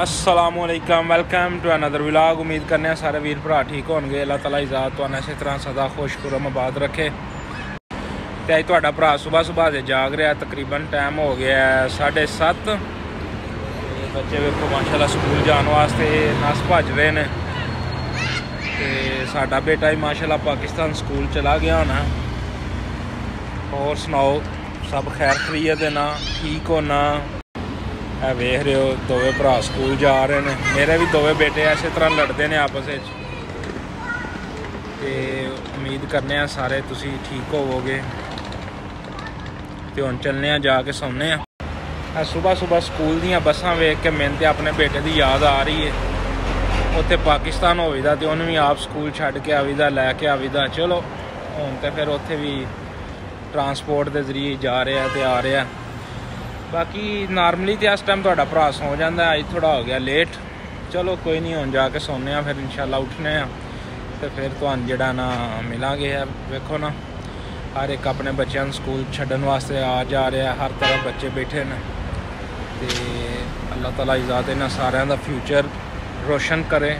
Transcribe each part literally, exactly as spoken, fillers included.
अस्सलामुअलैकुम, welcome to another vlog. उम्मीद करने हैं सारे वीर भरा ठीक होंगे। अल्लाह ताला इज़्ज़त तो इस तरह सदा खुश खुरम आबाद रखे। तो अज तुहाडा भरा सुबह सुबह से जाग रहा, तकरीबन टाइम हो गया है साढ़े सत्त। बच्चे वेखो माशाल्लाह स्कूल जाने वास्ते नस भज रहे हैं। तो साडा बेटा ही माशाल्लाह पाकिस्तान स्कूल चला गया होना। और सुनाओ, सब खैर खरीयत है ना, ठीक होना? है वेख रहे हो दोवे भरा स्कूल जा रहे हैं। मेरे भी दोवे बेटे इस तरह लड़ते हैं आपस में। उम्मीद करने हैं सारे तुसी ठीक होवोगे। तो हुण चलने जाके सौने। सुबह सुबह स्कूल दियां बसां वेख के मैंने तो अपने बेटे की याद आ रही है। उत्थे पाकिस्तान होवीदा तो उन्हें भी आप स्कूल छड्ड के आवीदा, लैके आवीदा। चलो हुण तो फिर उत्थे भी ट्रांसपोर्ट के जरिए जा रहा तो आ रहा। बाकी नॉर्मली तो इस टाइम तुहाडा भरा सौ जाता है, अज थोड़ा हो गया लेट। चलो कोई नहीं, हुण जाके सौने फिर इंशाल्लाह उठने तो फिर तुहानू जिहड़ा ना मिलांगे। वेखो ना, हर एक अपने बच्चों को स्कूल छड्डन वास्ते आ जा रहा है। हर तरह बच्चे बैठे हैं। तो अल्लाह ताला इज़्ज़त इन्हां सारिਆਂ ਦਾ फ्यूचर रोशन करे।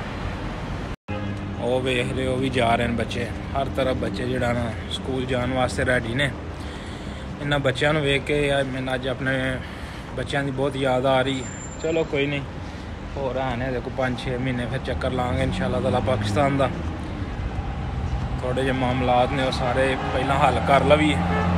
वो वेख रहे हो भी जा रहे हैं बच्चे, हर तरह बच्चे जिहड़ा ना स्कूल जाने वास्ते रेडी ने। इन्होंने बच्चों वेख के यार मैंने अज अपने बच्चों की बहुत याद आ रही। चलो कोई नहीं, हो रहा है देखो पाँच छे महीने फिर चक्कर लाँगे इंशाल्लाह ताला पाकिस्तान का। थोड़े जे मामलात ने वो सारे पहला हल कर लवीए।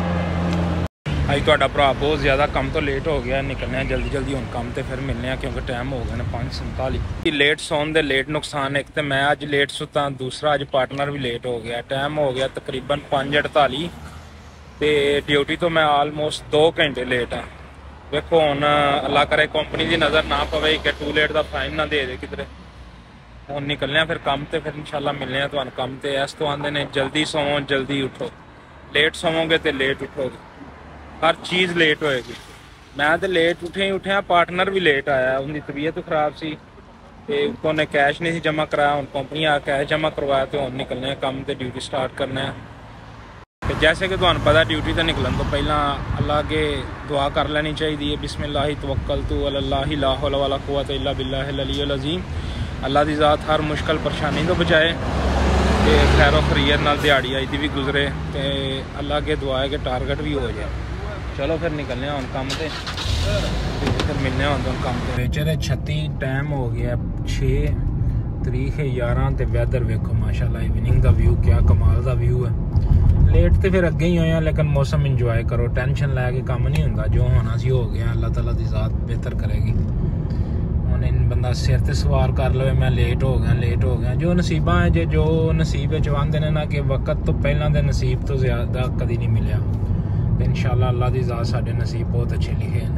अज तुहाडा भरा बहुत ज़्यादा कम तो लेट हो गया, निकलने जल्दी जल्दी हुण कम तो फिर मिलने क्योंकि टाइम हो गया ना पाँच संताली। लेट सौन दे लेट नुकसान, एक तो मैं अज लेट सुता, दूसरा अज पार्टनर भी लेट हो गया। टाइम हो गया तकरीबन पाँच अड़ताली। तो ड्यूटी तो मैं आलमोस्ट दो घंटे लेट हाँ। देखो हुण अल्लाह करे कंपनी की नज़र ना पवे कि टू लेट का फाइन ना दे दे किधरे। हुण निकलने फिर कम तो फिर इंशाल्लाह मिलने तुहानू कम। तो इस तो आंदे ने जल्दी सोवो जल्दी उठो, लेट सोवोगे तो लेट उठोगे, हर चीज़ लेट होएगी। मैं तो लेट उठे ही उठे, पार्टनर भी लेट आया, उनकी तबीयत खराब सी ते उन्हें कैश नहीं जमा कराया। हुण कंपनी आ कैश जमा करवाया तो हुण निकलने कम तो ड्यूटी स्टार्ट करने। तो जैसे कि तुहानू पता ड्यूटी तो निकलन तो पहला अल्लाह के दुआ कर लेनी चाहिए। बिस्मिल्लाहि तवक्कलतु अलल्लाहि ला हौला वला कुव्वता इल्ला बिल्लाहिल अलिय्युल अज़ीम। अल्लाह की ज़ात हर मुश्किल परेशानी तो बचाए तो खैर खरीयत नाल दिहाड़ी आई दी भी गुजरे। तो अल्लाह के दुआ है कि टारगेट भी हो जाए। चलो फिर निकलने हुण कम ते फिर मिलने हुण कम ते। बेचारे छत्ती टाइम हो गया छे तरीक है ग्यारह। तो वैदर वेखो माशाल्लाह, इवनिंग का व्यू क्या कमाल का व्यू है। लेट तो फिर अगे ही होया, लेकिन मौसम इंजॉय करो, टेंशन लैके काम नहीं होंदा। जो होना सी हो गया, अल्लाह ताला दी ज़ात बेहतर करेगी। हुण इन बंदा सिर ते सवार कर लवे मैं लेट हो गया लेट हो गया। जो नसीबा है, जे जो नसीब चाहते हैं ना कि वक्त तो पहला दे नसीब तो ज़्यादा कभी नहीं मिलया। तो इंशाल्लाह अल्लाह दी ज़ात साडे नसीब बहुत अच्छे लिखे हैं।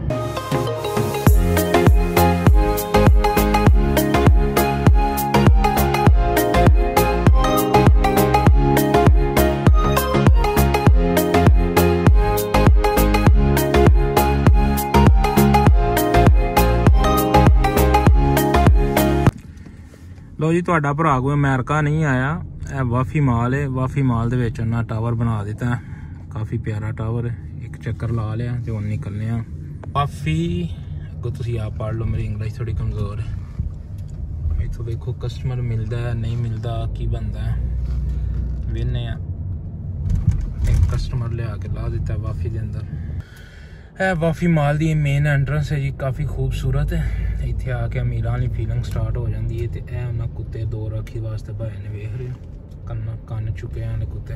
लो जी, तुहाडा भरा कोई अमेरिका नहीं आया, यह वाफी माल है। वाफी माल दे विच उन्हां टावर बना दिता है, काफ़ी प्यारा टावर है। एक चक्कर ला लिया तो हुण निकलने वाफी। अगों तुसीं आप पढ़ लो, मेरी इंग्लिश थोड़ी कमज़ोर है। इत्थों देखो कस्टमर मिलता है नहीं मिलता की बनता है, वेने एक कस्टमर लिया के ला दिता है वाफी के अंदर। है वाफी माल की मेन एंट्रेंस है जी, काफ़ी खूबसूरत है। इत्थे आके अमीरां वाली फीलिंग स्टार्ट हो जाती है। तो यह उन्हें कुत्ते दो रखी वास्ते भाई ने, वेख रहे हो कन्न कन्न चुके हैं कुत्ते।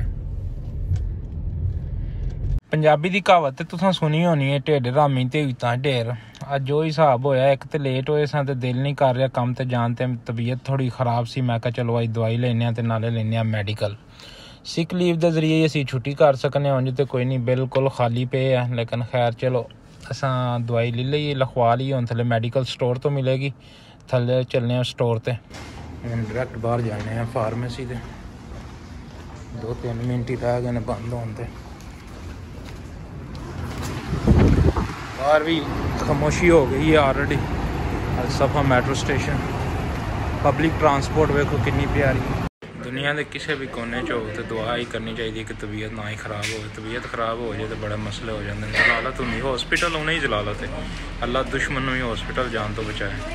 पंजाबी की कहावत तो तुसां सुनी होनी है, ढिड रामी ते इत्तां ढेर। अज जो हिसाब होया, एक तो लेट होए सा ते दिल नहीं कर रहा कम ते जान ते तबीयत थोड़ी खराब सी। मैं कहा चलो अज दवाई लेने ते नाले लेने मैडिकल। सिक लीव के जरिए असीं छुट्टी कर सकने, उंज तो कोई नहीं, बिल्कुल खाली पे है। लेकिन खैर चलो असां दवाई ले लीए, लिखवा ली। हुण थले मैडिकल स्टोर तो मिलेगी, थले चलने स्टोर ते। हुण डायरैक्ट बाहर जाने हैं फार्मेसी ते। दो तीन मिनट ही रह गए बंद होने ते। बाहर भी खामोशी हो गई है already. Safa metro station, public transport वेखो कितनी प्यारी। दुनिया के किसी भी कोने च हो तो दुआ ही करनी चाहिए कि तबीयत ना ही खराब हो। तबीयत खराब हो जाए तो बड़े मसले हो जाते हैं। जलालत होंगी हॉस्पिटल उन्हें ही जलालत है। अल्लाह दुश्मन भी हॉस्पिटल जान तो बचाए।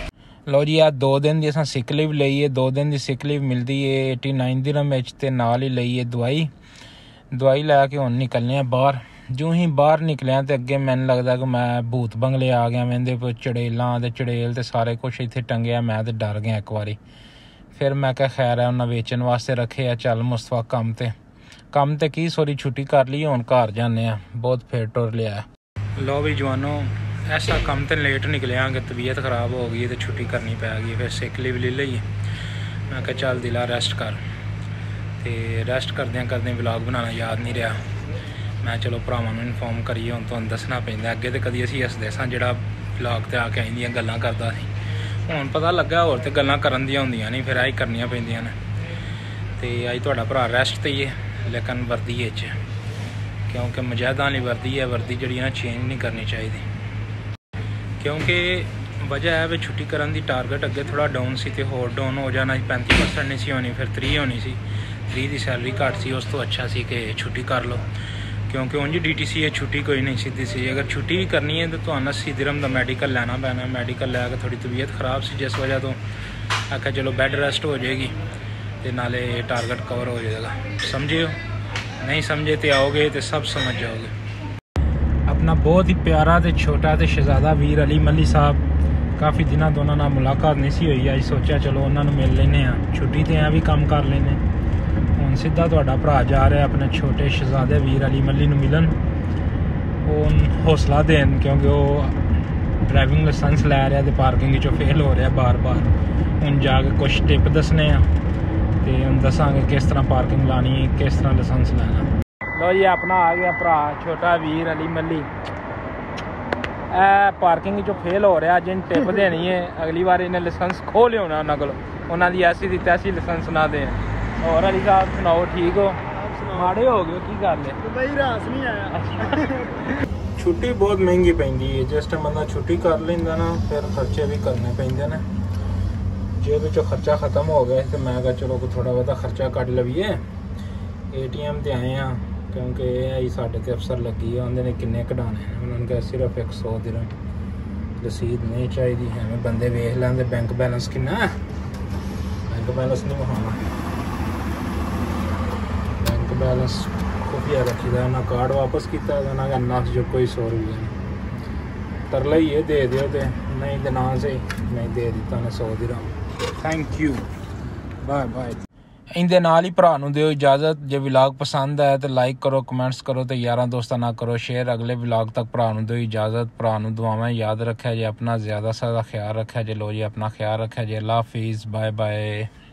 लो जी आ दो दिन की असां सिक लीव लई है। दो दिन की सिक लीव मिलती है एटी नाइन दिरहम विच ते नाल ही लई है दवाई दवाई लैके हुण निकलने बाहर। जो ही बाहर निकलिया तो अगे मैनूं लगदा कि मैं भूत बंगले आ गया। मैं चड़ेलां ते चड़ेल ते सारे कुछ इत्थे टंगया। मैं तो डर गया एक बारी। फिर मैं क्या खैर है उन्हें वेचन वास्ते रखे आ। चल मुस्तफा कम ते कम ते की सॉरी छुट्टी कर ली हुण घर जाने आ। बहुत फिर टुर लिया। लो भी जवानों ऐसा कम तो लेट निकलिया कि तबीयत खराब हो गई तो छुट्टी करनी पै गई। फिर सिक लीव ले ली। मैं क्या चल दिला रेस्ट कर तो रेस्ट करद्या करदे व्लॉग बनाना याद नहीं रहा। मैं चलो भरावां नूं इनफॉर्म करिए हुण तुहानूं दसना पैंदा। अगे तो कदी असीं हसदे सां जिहड़ा व्लॉग ते आके आइंदियां गल्लां करदा सी। हुण पता लग्गा होर ते गल्लां करन दियां हुंदियां नहीं फिर आही करनियां पैंदियां ने। ते अज तुहाडा भरा रेस्ट ते ही है लेकिन वर्दी विच क्योंकि मुजाहिदां वाली वर्दी है। वर्दी जिहड़ी ना चेंज नहीं करनी चाहिदी क्योंकि वजह है भी छुट्टी करन दी टारगेट अगे थोड़ा डाउन सी ते होर डाउन हो जाना। पैंती परसेंट नहीं सी होनी फिर त्री होनी सी। त्री की सैलरी घट सी उस तो अच्छा सी कि छुट्टी कर लो क्योंकि उंज डी टी सी है छुट्टी कोई नहीं सीधी सी। अगर छुट्टी भी करनी है तो तुहानूं अस्सी दिरहम का मैडिकल लैना पैना। मैडिकल लैके थोड़ी तबीयत खराब सी जिस वजह तो आखिया चलो बैड रेस्ट हो जाएगी तो नाले टारगेट कवर हो जाएगा। समझियो नहीं समझे तो आओगे तो सब समझ जाओगे। अपना बहुत ही प्यारा तो छोटा तो शहजादा वीर अली मली साहब काफ़ी दिनों तो उन्होंने मुलाकात नहीं सी हुई। अज सोचा चलो उन्होंने मिल लेने छुट्टी तो ऐ भी काम कर लेने। हुण सीधा तुहाडा भरा जा रहा अपने छोटे शहजादे वीर अली मली नूं मिलन हौसला देन क्योंकि वो ड्राइविंग लाइसेंस लै रहा तो पार्किंग चो फेल हो रहा बार बार। हुण जाके कुछ टिप दसने तो हुण दसांगे किस तरह पार्किंग लानी किस तरह लाइसेंस लैना। लो जी अपना आ गया भरा छोटा वीर अली मली। ए पार्किंग चो फेल हो रहा जिन टिप देनी है अगली बार इन्हें लाइसेंस खो लिया होना उन्होंने को उन्होंने ऐसी दी तैसी लाइसेंस ना दें। और अली साहब सुनाओ ठीक हो माड़े हो गए की गल है भाई रास नहीं आया। छुट्टी बहुत महंगी पैंदी है जिस टाइम बंदा छुट्टी कर लेंदा ना फिर खर्चे भी करने पैंदे ने। जेब चो खर्चा खत्म हो गया तो मैं कहा चलो थोड़ा बहुत खर्चा कट लवीए। ए टी एम ते आए हैं क्योंकि यही साढ़े ते अफसर लगी है उन्होंने किन्ने कढ़ाने उन्होंने कहा सिर्फ एक सौ दिरहम रसीद नहीं चाहिए है। बंदे वेख लेंदे बैंक बैलेंस किन्ना बैंक बैलेंस नहीं विखाना। बैंक बैलेंस खुफिया रखी दा ना कार्ड वापस किया ना नस जो कोई सौ रुपया तरला ही है दे दियो ते नहीं तो ना सही नहीं दे दिता ने सौ दिरहम। Thank you bye bye. इंदे नाल ही भरा नूं दिओ इजाजत। जे व्लॉग पसंद आया तो लाइक करो कमेंट्स करो तो यारां दोस्तां नाल करो शेयर। अगले व्लॉग तक भरा नूं दिओ इजाजत। भरा नूं दुआवां याद रखा जे अपना ज़्यादा सा ख्याल रखा जे। लो जी अपना ख्याल रखा जे। अल्लाह हाफिज़ बाय बाय।